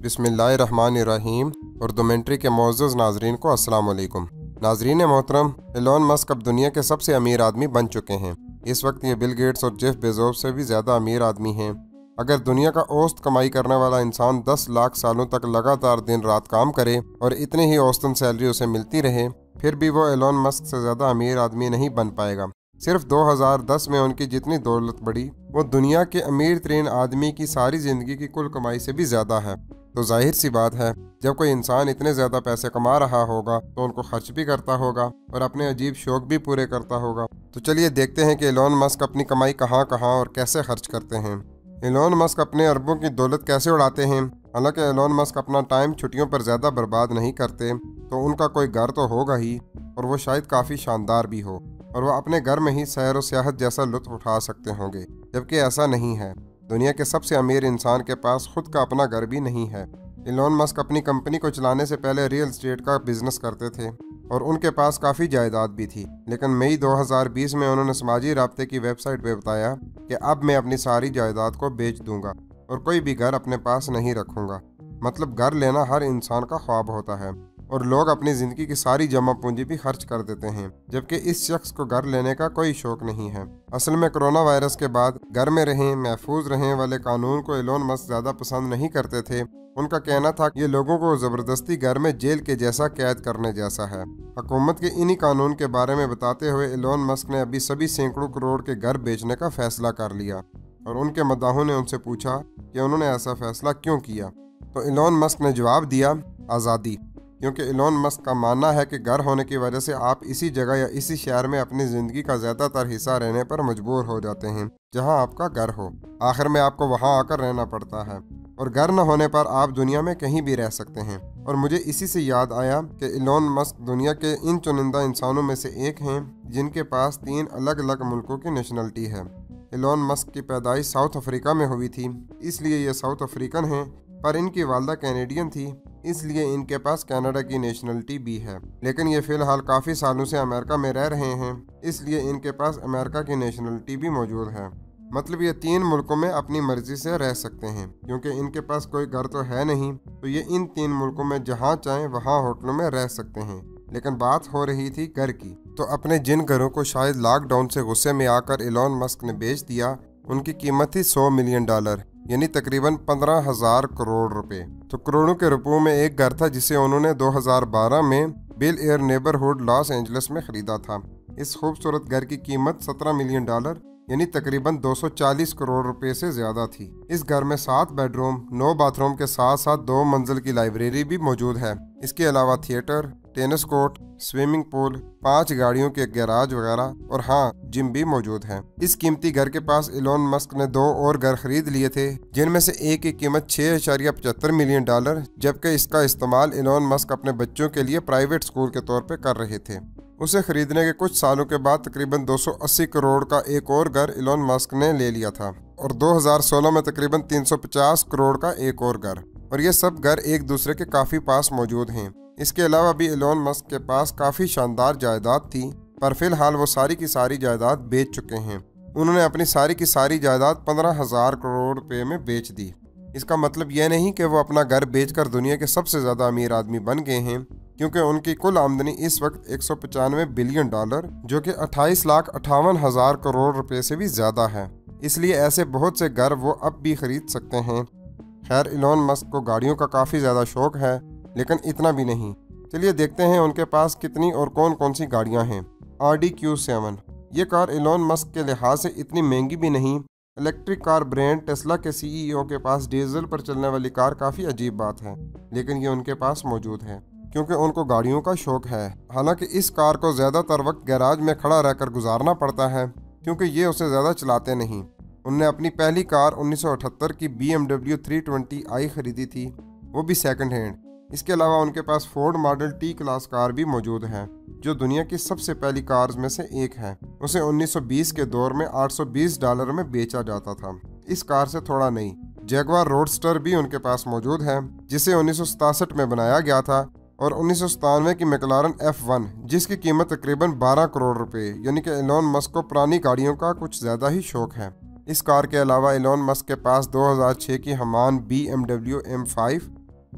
बिस्मिल्लाहिर्रहमानिर्रहीम। उर्दूमेंट्री के मोअज़्ज़ज़ नाज़रीन को अस्सलाम वालेकुम। नाज़रीन मोहतरम, एलोन मस्क अब दुनिया के सबसे अमीर आदमी बन चुके हैं। इस वक्त ये बिल गेट्स और जेफ बेज़ोस से भी ज़्यादा अमीर आदमी हैं। अगर दुनिया का औसत कमाई करने वाला इंसान 10 लाख सालों तक लगातार दिन रात काम करे और इतनी ही औसतन सैलरी उसे मिलती रहे, फिर भी वो एलोन मस्क से ज़्यादा अमीर आदमी नहीं बन पाएगा। सिर्फ 2010 में उनकी जितनी दौलत बढ़ी वो दुनिया के अमीर तरीन आदमी की सारी ज़िंदगी की कुल कमाई से भी ज़्यादा है। तो जाहिर सी बात है, जब कोई इंसान इतने ज़्यादा पैसे कमा रहा होगा तो उनको खर्च भी करता होगा और अपने अजीब शौक भी पूरे करता होगा। तो चलिए देखते हैं कि एलोन मस्क अपनी कमाई कहाँ कहाँ और कैसे खर्च करते हैं। एलोन मस्क अपने अरबों की दौलत कैसे उड़ाते हैं। हालांकि एलोन मस्क अपना टाइम छुट्टियों पर ज़्यादा बर्बाद नहीं करते, तो उनका कोई घर तो होगा ही, और वो शायद काफ़ी शानदार भी हो, और वह अपने घर में ही सैर और सियाहत जैसा लुत्फ़ उठा सकते होंगे। जबकि ऐसा नहीं है। दुनिया के सबसे अमीर इंसान के पास खुद का अपना घर भी नहीं है। एलोन मस्क अपनी कंपनी को चलाने से पहले रियल एस्टेट का बिजनेस करते थे और उनके पास काफ़ी जायदाद भी थी। लेकिन मई 2020 में उन्होंने समाजी राब्ते की वेबसाइट पर बताया कि अब मैं अपनी सारी जायदाद को बेच दूंगा और कोई भी घर अपने पास नहीं रखूंगा। मतलब घर लेना हर इंसान का ख्वाब होता है और लोग अपनी ज़िंदगी की सारी जमा पूंजी भी खर्च कर देते हैं, जबकि इस शख्स को घर लेने का कोई शौक नहीं है। असल में कोरोना वायरस के बाद घर में रहें, महफूज रहें वाले कानून को एलोन मस्क ज़्यादा पसंद नहीं करते थे। उनका कहना था कि ये लोगों को ज़बरदस्ती घर में जेल के जैसा कैद करने जैसा है। हुकूमत के इन्हीं कानून के बारे में बताते हुए एलोन मस्क ने अभी सभी सैकड़ों करोड़ के घर बेचने का फैसला कर लिया, और उनके मद्दाहों ने उनसे पूछा कि उन्होंने ऐसा फैसला क्यों किया। तो एलोन मस्क ने जवाब दिया, आज़ादी। क्योंकि एलोन मस्क का मानना है कि घर होने की वजह से आप इसी जगह या इसी शहर में अपनी ज़िंदगी का ज़्यादातर हिस्सा रहने पर मजबूर हो जाते हैं जहां आपका घर हो। आखिर में आपको वहां आकर रहना पड़ता है, और घर न होने पर आप दुनिया में कहीं भी रह सकते हैं। और मुझे इसी से याद आया कि एलोन मस्क दुनिया के इन चुनिंदा इंसानों में से एक हैं जिनके पास 3 अलग अलग मुल्कों की नेशनलिटी है। एलोन मस्क की पैदाइश साउथ अफ्रीका में हुई थी, इसलिए ये साउथ अफ्रीकन हैं, पर इनकी वालदा कैनेडियन थी, इसलिए इनके पास कनाडा की नेशनलिटी भी है। लेकिन ये फ़िलहाल काफ़ी सालों से अमेरिका में रह रहे हैं, इसलिए इनके पास अमेरिका की नेशनलिटी भी मौजूद है। मतलब ये 3 मुल्कों में अपनी मर्जी से रह सकते हैं। क्योंकि इनके पास कोई घर तो है नहीं, तो ये इन 3 मुल्कों में जहाँ चाहें वहाँ होटलों में रह सकते हैं। लेकिन बात हो रही थी घर की। तो अपने जिन घरों को शायद लॉकडाउन से गुस्से में आकर एलोन मस्क ने बेच दिया, उनकी कीमत थी $100 मिलियन, यानी तकरीबन 15,000 करोड़ रुपए। तो करोड़ों के रुपयों में एक घर था जिसे उन्होंने 2012 में Bel Air neighbourhood Los Angeles में खरीदा था। इस खूबसूरत घर की कीमत $17 मिलियन यानी तकरीबन 240 करोड़ रुपए से ज़्यादा थी। इस घर में 7 बेडरूम, 9 बाथरूम के साथ साथ 2 मंजिल की लाइब्रेरी भी मौजूद है। इसके अलावा theatre, tennis court, swimming pool, 5 गाड़ियों के गैराज वगैरह, और हाँ, जिम भी मौजूद है। इस कीमती घर के पास एलोन मस्क ने 2 और घर खरीद लिए थे, जिनमें से एक की कीमत $6.75 मिलियन, जबकि इसका इस्तेमाल एलोन मस्क अपने बच्चों के लिए प्राइवेट स्कूल के तौर पर कर रहे थे। उसे खरीदने के कुछ सालों के बाद तकरीबन 280 करोड़ का एक और घर एलोन मस्क ने ले लिया था, और 2016 में तकरीबन 350 करोड़ का एक और घर। और ये सब घर एक दूसरे के काफ़ी पास मौजूद हैं। इसके अलावा भी एलोन मस्क के पास काफ़ी शानदार जायदाद थी, पर फिलहाल वो सारी की सारी जायदाद बेच चुके हैं। उन्होंने अपनी सारी की सारी जायदाद 15,000 करोड़ रुपए में बेच दी। इसका मतलब यह नहीं कि वो अपना घर बेचकर दुनिया के सबसे ज़्यादा अमीर आदमी बन गए हैं, क्योंकि उनकी कुल आमदनी इस वक्त $195 बिलियन, जो कि 28,58,000 करोड़ रुपए से भी ज़्यादा है। इसलिए ऐसे बहुत से घर वो अब भी खरीद सकते हैं। खैर, एलोन मस्क को गाड़ियों का काफ़ी ज़्यादा शौक है, लेकिन इतना भी नहीं। चलिए देखते हैं उनके पास कितनी और कौन कौन सी गाड़ियाँ हैं। Audi Q7, ये कार एलोन मस्क के लिहाज से इतनी महंगी भी नहीं। इलेक्ट्रिक कार ब्रांड टेस्ला के CEO के पास डीजल पर चलने वाली कार काफ़ी अजीब बात है, लेकिन ये उनके पास मौजूद है क्योंकि उनको गाड़ियों का शौक है। हालांकि इस कार को ज़्यादातर वक्त गैराज में खड़ा रहकर गुजारना पड़ता है, क्योंकि ये उसे ज़्यादा चलाते नहीं। उनने अपनी पहली कार 1978 की BMW 320i खरीदी थी, वो भी सेकंड हैंड। इसके अलावा उनके पास Ford model T class car भी मौजूद है, जो दुनिया की सबसे पहली कार्स में से एक है। उसे 1920 के दौर में $820 में बेचा जाता था। इस कार से थोड़ा नई जैगवार रोडस्टर भी उनके पास मौजूद है, जिसे 1967 में बनाया गया था, और 1997 की मैक्लारन F1, जिसकी कीमत तकरीबन 12 करोड़ रुपए, यानी कि एलोन मस्क को पुरानी गाड़ियों का कुछ ज़्यादा ही शौक है। इस कार के अलावा एलोन मस्क के पास 2006 की हमान BMW M5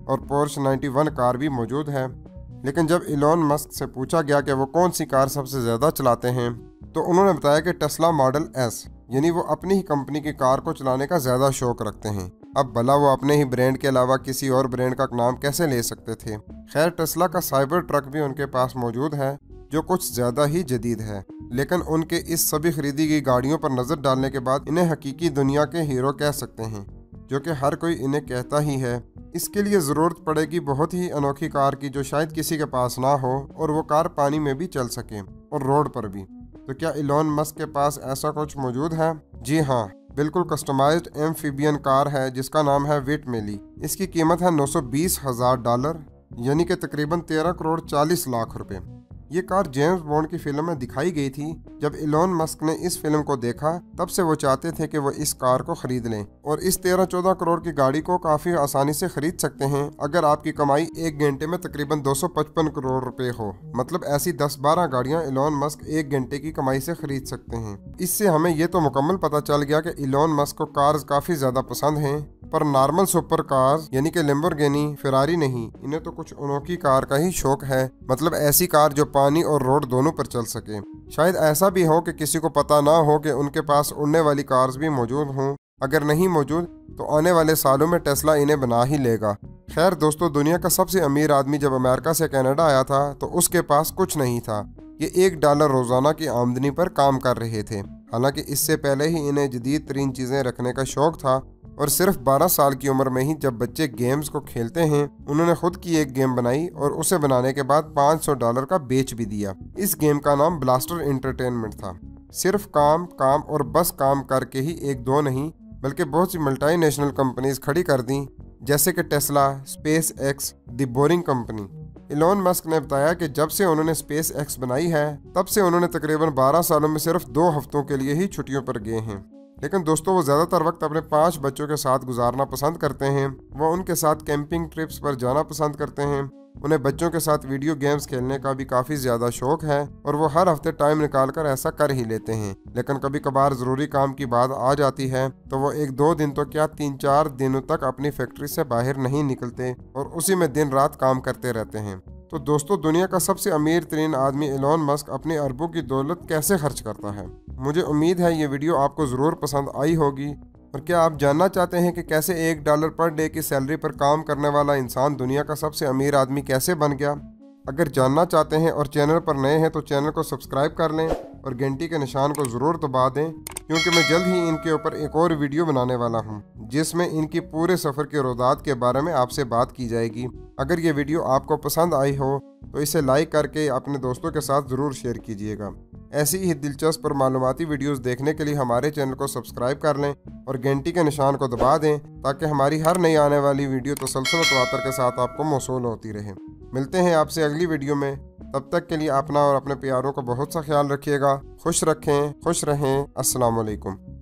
और पोर्श 91 कार भी मौजूद है। लेकिन जब इलॉन मस्क से पूछा गया कि वो कौन सी कार सबसे ज़्यादा चलाते हैं, तो उन्होंने बताया कि टेस्ला मॉडल एस, यानी वो अपनी ही कंपनी की कार को चलाने का ज़्यादा शौक रखते हैं। अब भला वो अपने ही ब्रांड के अलावा किसी और ब्रांड का नाम कैसे ले सकते थे। खैर, टेस्ला का साइबर ट्रक भी उनके पास मौजूद है, जो कुछ ज़्यादा ही जदीद है। लेकिन उनके इस सभी खरीदी गई गाड़ियों पर नज़र डालने के बाद इन्हें हकीकी दुनिया के हीरो कह सकते हैं, जो कि हर कोई इन्हें कहता ही है। इसके लिए ज़रूरत पड़ेगी बहुत ही अनोखी कार की, जो शायद किसी के पास ना हो, और वो कार पानी में भी चल सके और रोड पर भी। तो क्या इलॉन मस्क के पास ऐसा कुछ मौजूद है? जी हाँ, बिल्कुल कस्टमाइज्ड एम्फीबियन कार है जिसका नाम है विटमेली। इसकी कीमत है $920,000, यानी कि तकरीबन 13 करोड़ 40 लाख रुपए। ये कार जेम्स बॉन्ड की फिल्म में दिखाई गई थी। जब इलॉन मस्क ने इस फिल्म को देखा, तब से वो चाहते थे कि वो इस कार को खरीद लें और इस 13-14 करोड़ की गाड़ी को काफ़ी आसानी से खरीद सकते हैं अगर आपकी कमाई एक घंटे में तकरीबन 255 करोड़ रुपए हो। मतलब ऐसी 10-12 गाड़ियां इलॉन मस्क एक घंटे की कमाई से खरीद सकते हैं। इससे हमें ये तो मुकम्मल पता चल गया कि इलॉन मस्क को कार्स काफ़ी ज़्यादा पसंद हैं, पर नॉर्मल सुपर कार्स यानी कि लैम्बोर्गिनी, फेरारी नहीं, इन्हें तो कुछ अनोखी कार का ही शौक है। मतलब ऐसी कार जो पानी और रोड दोनों पर चल सके। शायद ऐसा भी हो कि किसी को पता ना हो कि उनके पास उड़ने वाली कार्स भी मौजूद हों। अगर नहीं मौजूद तो आने वाले सालों में टेस्ला इन्हें बना ही लेगा। खैर दोस्तों, दुनिया का सबसे अमीर आदमी जब अमेरिका से कनाडा आया था तो उसके पास कुछ नहीं था। ये $1 रोजाना की आमदनी पर काम कर रहे थे। हालांकि इससे पहले ही इन्हें जदीद तरीन चीज़ें रखने का शौक था और सिर्फ 12 साल की उम्र में ही जब बच्चे गेम्स को खेलते हैं, उन्होंने खुद की एक गेम बनाई और उसे बनाने के बाद $500 का बेच भी दिया। इस गेम का नाम ब्लास्टर एंटरटेनमेंट था। सिर्फ काम काम और बस काम करके ही एक दो नहीं बल्कि बहुत सी मल्टीनेशनल कंपनीज खड़ी कर दी, जैसे कि Tesla, SpaceX, the boring company. Elon Musk ने बताया कि जब से उन्होंने SpaceX बनाई है, तब से उन्होंने तकरीबन 12 सालों में सिर्फ 2 हफ्तों के लिए ही छुट्टियों पर गए हैं। लेकिन दोस्तों, वो ज़्यादातर वक्त अपने 5 बच्चों के साथ गुजारना पसंद करते हैं। वो उनके साथ कैंपिंग ट्रिप्स पर जाना पसंद करते हैं। उन्हें बच्चों के साथ वीडियो गेम्स खेलने का भी काफ़ी ज़्यादा शौक है और वो हर हफ्ते टाइम निकाल कर ऐसा कर ही लेते हैं। लेकिन कभी कभार ज़रूरी काम की बात आ जाती है तो वो 1-2 दिन तो क्या 3-4 दिनों तक अपनी फैक्ट्री से बाहर नहीं निकलते और उसी में दिन रात काम करते रहते हैं। तो दोस्तों, दुनिया का सबसे अमीर तरीन आदमी इलॉन मस्क अपने अरबों की दौलत कैसे खर्च करता है? मुझे उम्मीद है ये वीडियो आपको ज़रूर पसंद आई होगी। और क्या आप जानना चाहते हैं कि कैसे $1 पर डे की सैलरी पर काम करने वाला इंसान दुनिया का सबसे अमीर आदमी कैसे बन गया? अगर जानना चाहते हैं और चैनल पर नए हैं तो चैनल को सब्सक्राइब कर लें और घंटी के निशान को ज़रूर दबा दें, क्योंकि मैं जल्द ही इनके ऊपर एक और वीडियो बनाने वाला हूं, जिसमें इनकी पूरे सफ़र के रोदात के बारे में आपसे बात की जाएगी। अगर ये वीडियो आपको पसंद आई हो तो इसे लाइक करके अपने दोस्तों के साथ ज़रूर शेयर कीजिएगा। ऐसी ही दिलचस्प और मालूमाती वीडियोस देखने के लिए हमारे चैनल को सब्सक्राइब कर लें और घंटी के निशान को दबा दें, ताकि हमारी हर नई आने वाली वीडियो तसलसल तवातर के साथ आपको मौसूल होती रहे। मिलते हैं आपसे अगली वीडियो में। तब तक के लिए अपना और अपने प्यारों का बहुत सा ख्याल रखिएगा। खुश रखें, खुश रहें। अस्सलाम वालेकुम।